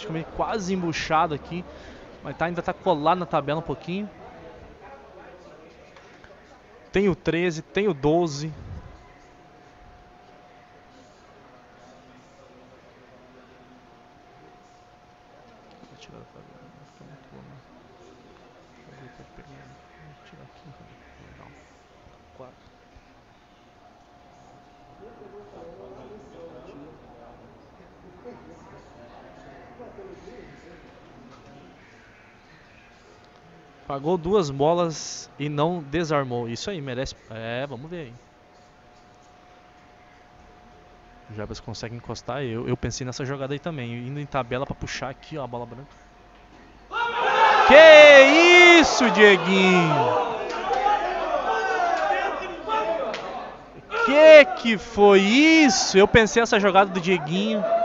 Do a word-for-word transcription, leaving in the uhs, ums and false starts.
praticamente quase embuchado aqui. Mas tá, ainda tá colado na tabela um pouquinho. Tem o treze, tem o doze. Vou tirar da tabela, não fica muito bom, né? Deixa eu ver se eu pego. Vou tirar aqui, legal. quatro. Pagou duas bolas e não desarmou. Isso aí, merece. É, vamos ver aí. O Jabas consegue encostar. Eu, eu pensei nessa jogada aí também. Indo em tabela pra puxar aqui, ó, a bola branca. Que isso, Dieguinho! Que que foi isso? Eu pensei essa jogada do Dieguinho.